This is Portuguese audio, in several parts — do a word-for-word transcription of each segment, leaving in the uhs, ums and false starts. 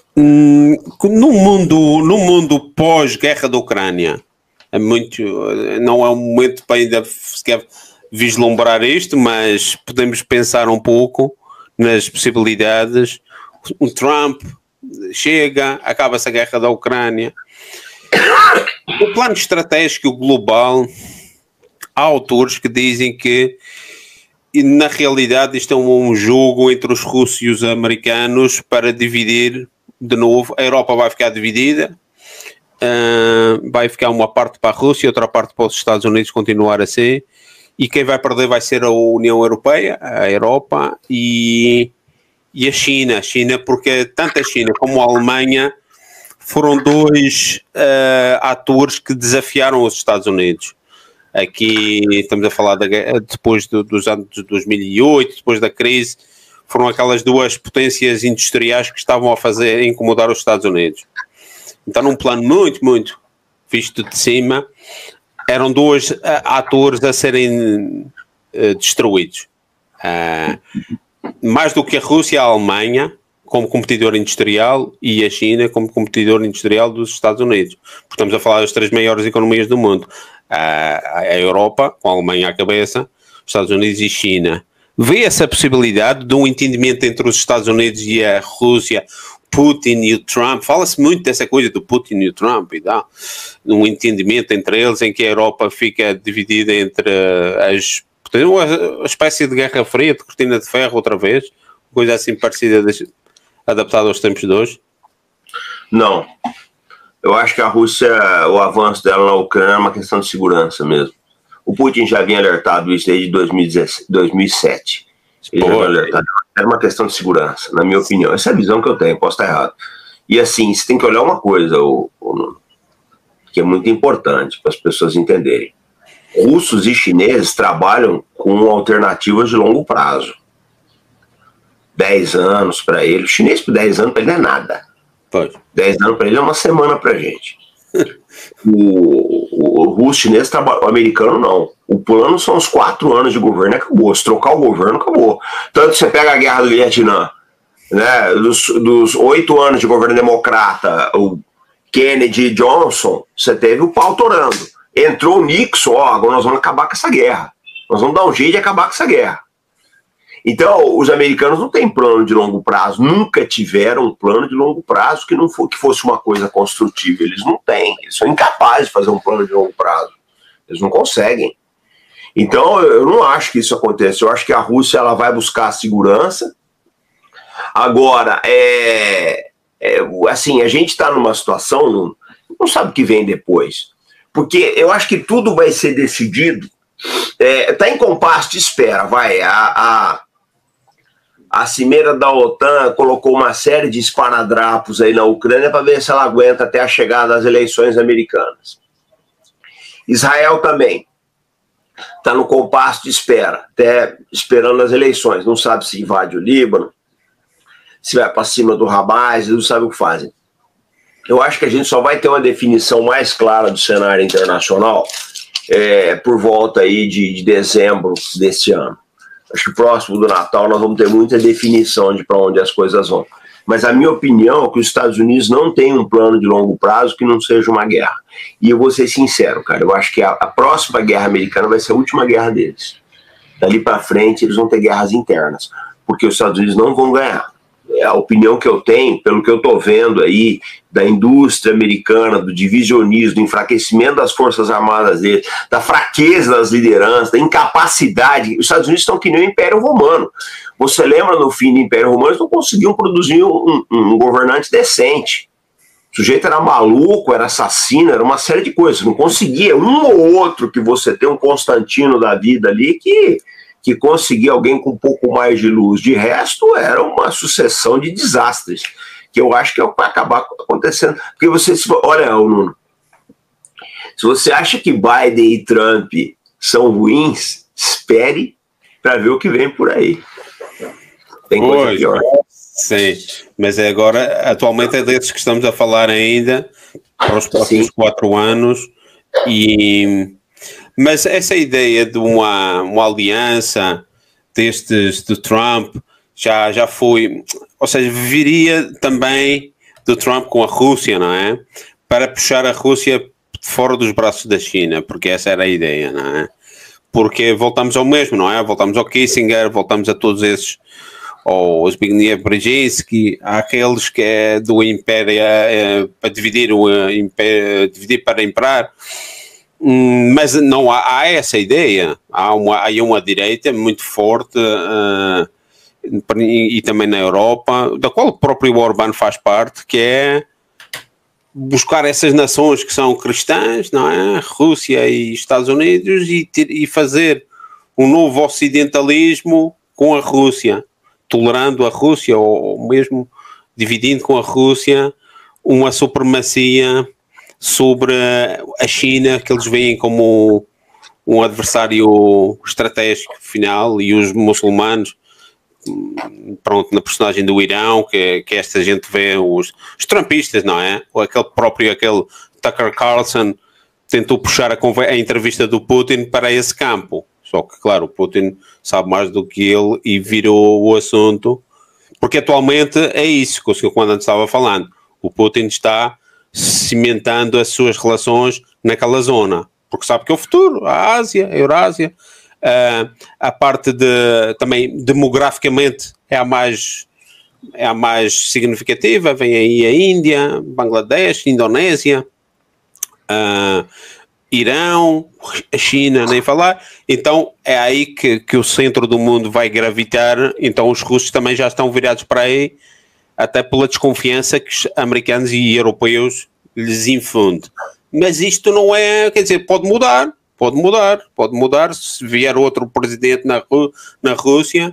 Hum, no mundo, no mundo pós-guerra da Ucrânia, é muito, não é um momento para ainda sequer vislumbrar isto, mas podemos pensar um pouco nas possibilidades. Um Trump chega, acaba-se a guerra da Ucrânia. O plano estratégico global, há autores que dizem que na realidade isto é um jogo entre os russos e os americanos para dividir de novo. A Europa vai ficar dividida, uh, vai ficar uma parte para a Rússia e outra parte para os Estados Unidos continuar a ser, e quem vai perder vai ser a União Europeia, a Europa e, e a China. A China, porque tanto a China como a Alemanha foram dois uh, atores que desafiaram os Estados Unidos. Aqui estamos a falar da, depois do, dos anos de dois mil e oito, depois da crise, foram aquelas duas potências industriais que estavam a fazer, a incomodar os Estados Unidos. Então, num plano muito, muito visto de cima, eram dois uh, atores a serem uh, destruídos. Uh, mais do que a Rússia e a Alemanha, como competidor industrial, e a China como competidor industrial dos Estados Unidos. Porque estamos a falar das três maiores economias do mundo. A Europa, com a Alemanha à cabeça, Estados Unidos e China. Vê essa possibilidade de um entendimento entre os Estados Unidos e a Rússia, Putin e o Trump? Fala-se muito dessa coisa do Putin e o Trump e tal. Um entendimento entre eles em que a Europa fica dividida entre as... uma espécie de guerra fria, de cortina de ferro outra vez, coisa assim parecida, adaptada aos tempos de hoje? Não. Eu acho que a Rússia, o avanço dela na Ucrânia é uma questão de segurança mesmo. O Putin já vinha alertado isso desde dois mil e sete. Ele já vinha alertado. Era uma questão de segurança, na minha opinião. Essa é a visão que eu tenho, posso estar errado. E assim, você tem que olhar uma coisa, o, o, que é muito importante para as pessoas entenderem. Russos e chineses trabalham com alternativas de longo prazo. dez anos para ele. O chinês por dez anos para ele não é nada. Pode. dez anos para ele é uma semana para a gente. O, o, o russo chinês trabalha, o americano não. O plano são os quatro anos de governo, acabou. Se trocar o governo, acabou. Tanto que você pega a guerra do Vietnã, né, dos, dos oito anos de governo democrata, o Kennedy e Johnson, você teve o pau torando. Entrou o Nixon, ó, agora nós vamos acabar com essa guerra. Nós vamos dar um jeito de acabar com essa guerra. Então, os americanos não têm plano de longo prazo, nunca tiveram um plano de longo prazo que não for, que fosse uma coisa construtiva. Eles não têm, eles são incapazes de fazer um plano de longo prazo. Eles não conseguem. Então, eu não acho que isso aconteça. Eu acho que a Rússia ela vai buscar a segurança. Agora, é, é, assim, a gente está numa situação, não, não sabe o que vem depois. Porque eu acho que tudo vai ser decidido, está é, em compasso de espera, vai, a... a A cimeira da OTAN colocou uma série de esparadrapos aí na Ucrânia para ver se ela aguenta até a chegada das eleições americanas. Israel também está no compasso de espera, até esperando as eleições. Não sabe se invade o Líbano, se vai para cima do Hamas, não sabe o que fazem. Eu acho que a gente só vai ter uma definição mais clara do cenário internacional é, por volta aí de, de dezembro deste ano. Acho que próximo do Natal nós vamos ter muita definição de para onde as coisas vão. Mas a minha opinião é que os Estados Unidos não têm um plano de longo prazo que não seja uma guerra. E eu vou ser sincero, cara, eu acho que a, a próxima guerra americana vai ser a última guerra deles. Dali para frente eles vão ter guerras internas, porque os Estados Unidos não vão ganhar. É a opinião que eu tenho, pelo que eu estou vendo aí, da indústria americana, do divisionismo, do enfraquecimento das forças armadas deles, da fraqueza das lideranças, da incapacidade. Os Estados Unidos estão que nem o Império Romano. Você lembra no fim do Império Romano, eles não conseguiam produzir um, um, um governante decente. O sujeito era maluco, era assassino, era uma série de coisas. Não conseguia. Um ou outro que você tem, um Constantino da vida ali, que... que conseguir alguém com um pouco mais de luz. De resto, era uma sucessão de desastres, que eu acho que é o que vai acabar acontecendo. Porque você, olha, Nuno, se você acha que Biden e Trump são ruins, espere para ver o que vem por aí. Tem coisa pois, pior. Sim, mas é agora, atualmente é desses que estamos a falar ainda, para os próximos sim. quatro anos, e... Mas essa ideia de uma, uma aliança destes de Trump já, já foi, ou seja, viria também do Trump com a Rússia, não é? Para puxar a Rússia fora dos braços da China, porque essa era a ideia, não é? Porque voltamos ao mesmo, não é? Voltamos ao Kissinger, voltamos a todos esses, ao Zbigniew Brzezinski, àqueles que é do Império, é, para dividir, o império, dividir para imperar. Mas não há, há essa ideia, há uma, há uma direita muito forte, uh, e, e também na Europa, da qual o próprio Orbán faz parte, que é buscar essas nações que são cristãs, não é? Rússia e Estados Unidos, e, ter, e fazer um novo ocidentalismo com a Rússia, tolerando a Rússia, ou mesmo dividindo com a Rússia uma supremacia sobre a China, que eles veem como um adversário estratégico final, e os muçulmanos, pronto, na personagem do Irão, que, que esta gente vê, os, os trumpistas, não é? Ou aquele próprio, aquele Tucker Carlson, tentou puxar a, a entrevista do Putin para esse campo. Só que, claro, o Putin sabe mais do que ele e virou o assunto, porque atualmente é isso que o senhor Comandante estava falando. O Putin está cimentando as suas relações naquela zona, porque sabe que é o futuro, a Ásia, a Eurásia, uh, a parte de, também demograficamente é a mais, é a mais significativa, vem aí a Índia, Bangladesh, Indonésia, uh, Irão, a China, nem falar. Então é aí que, que o centro do mundo vai gravitar. Então os russos também já estão virados para aí, até pela desconfiança que os americanos e europeus lhes infundem. Mas isto não é, quer dizer, pode mudar, pode mudar, pode mudar se vier outro presidente na, na Rússia,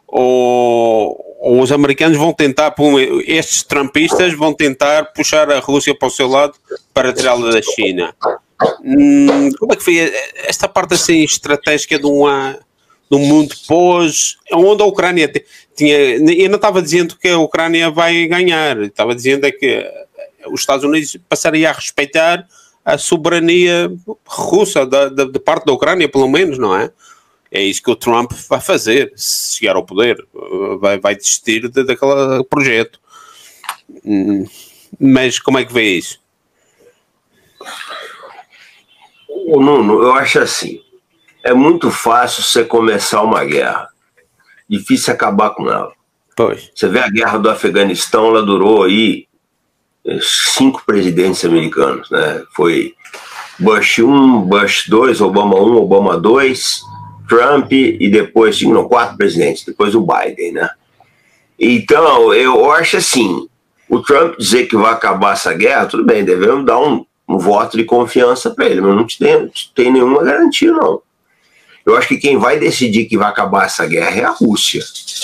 ou, ou os americanos vão tentar, estes trumpistas vão tentar puxar a Rússia para o seu lado para tirá-la da China. Hum, como é que foi esta parte assim estratégica de uma... no mundo pós, onde a Ucrânia tinha, eu não estava dizendo que a Ucrânia vai ganhar, estava dizendo é que os Estados Unidos passariam a respeitar a soberania russa, da, da, de parte da Ucrânia, pelo menos, não é? É isso que o Trump vai fazer, se chegar ao poder, vai, vai desistir de, daquele projeto. Mas como é que vê isso? Ô, Nuno, eu acho assim, é muito fácil você começar uma guerra. Difícil acabar com ela. Pois. Você vê a guerra do Afeganistão, ela durou aí cinco presidentes americanos, né? Foi Bush um, Bush dois, Obama um, Obama dois, Trump e depois, não, quatro presidentes, depois o Biden, né? Então, eu acho assim, o Trump dizer que vai acabar essa guerra, tudo bem, devemos dar um, um voto de confiança para ele, mas não tem, tem nenhuma garantia, não. Eu acho que quem vai decidir que vai acabar essa guerra é a Rússia,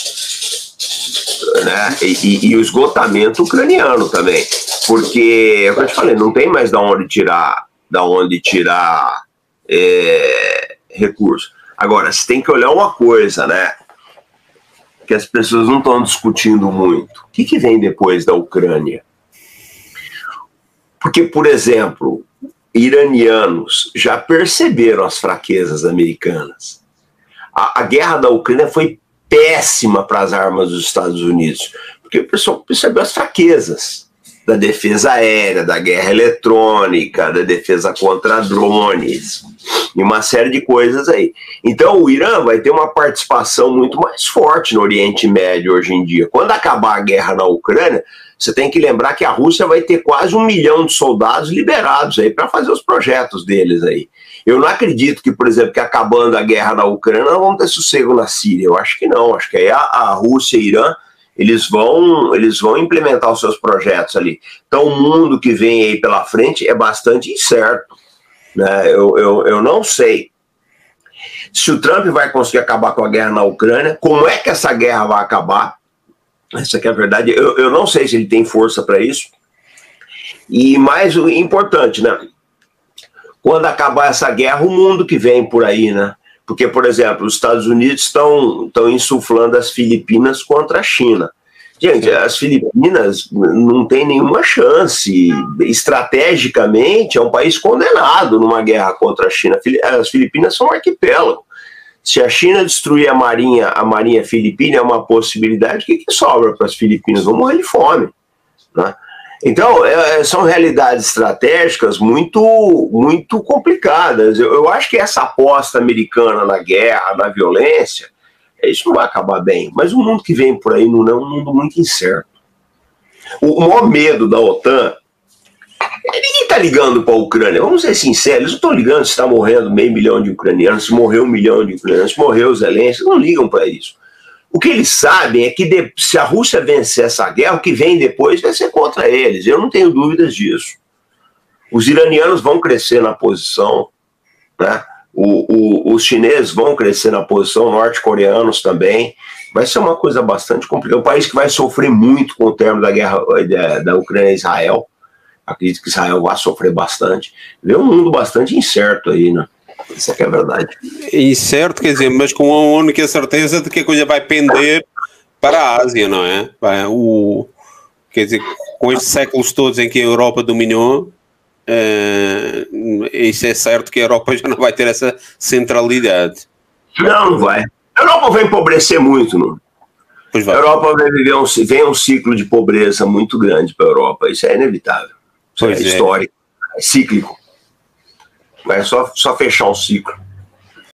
né? E, e, e o esgotamento ucraniano também, porque, é o que eu te falei, não tem mais da onde tirar, da onde tirar é, recursos. Agora, você tem que olhar uma coisa, né? Que as pessoas não estão discutindo muito. O que, que vem depois da Ucrânia? Porque, por exemplo, iranianos já perceberam as fraquezas americanas. A, a guerra da Ucrânia foi péssima para as armas dos Estados Unidos, porque o pessoal percebeu as fraquezas da defesa aérea, da guerra eletrônica, da defesa contra drones, e uma série de coisas aí. Então o Irã vai ter uma participação muito mais forte no Oriente Médio hoje em dia. Quando acabar a guerra na Ucrânia, você tem que lembrar que a Rússia vai ter quase um milhão de soldados liberados aí para fazer os projetos deles aí. Eu não acredito que, por exemplo, que acabando a guerra na Ucrânia, nós vamos ter sossego na Síria. Eu acho que não. Acho que aí a, a Rússia e Irã, eles vão, eles vão implementar os seus projetos ali. Então o mundo que vem aí pela frente é bastante incerto, né? Eu, eu, eu não sei se o Trump vai conseguir acabar com a guerra na Ucrânia, como é que essa guerra vai acabar. Essa aqui é a verdade. Eu, eu não sei se ele tem força para isso. E mais o importante, né? Quando acabar essa guerra, o mundo que vem por aí, né? Porque, por exemplo, os Estados Unidos estão estão insuflando as Filipinas contra a China. Gente, as Filipinas não têm nenhuma chance. Estrategicamente, é um país condenado numa guerra contra a China. As Filipinas são um arquipélago. Se a China destruir a marinha, a marinha filipina é uma possibilidade, o que, que sobra para as Filipinas? Vão morrer de fome, né? Então, é, são realidades estratégicas muito, muito complicadas. Eu, eu acho que essa aposta americana na guerra, na violência, isso não vai acabar bem. Mas o mundo que vem por aí não é um mundo muito incerto. O, o maior medo da OTAN, ninguém está ligando para a Ucrânia. Vamos ser sinceros, eles não estão ligando se está morrendo meio milhão de ucranianos, se morreu um milhão de ucranianos, se morreu os Zelensky, não ligam para isso. O que eles sabem é que de, se a Rússia vencer essa guerra, o que vem depois vai ser contra eles. Eu não tenho dúvidas disso. Os iranianos vão crescer na posição, né? o, o, os chineses vão crescer na posição, norte-coreanos também. Vai ser uma coisa bastante complicada. Um país que vai sofrer muito com o término da guerra da, da Ucrânia e Israel. Acredito que Israel vai sofrer bastante. Vê um mundo bastante incerto aí, né? Isso é que é verdade. Incerto, quer dizer, mas com a única certeza de que a coisa vai pender para a Ásia, não é? O, quer dizer, com estes séculos todos em que a Europa dominou, uh, isso é certo que a Europa já não vai ter essa centralidade. Não, não vai. A Europa vai empobrecer muito, não? Pois vai. A Europa vai viver um, vem um ciclo de pobreza muito grande para a Europa. Isso é inevitável. Isso pois é, é histórico, é cíclico. Vai só, só fechar um ciclo.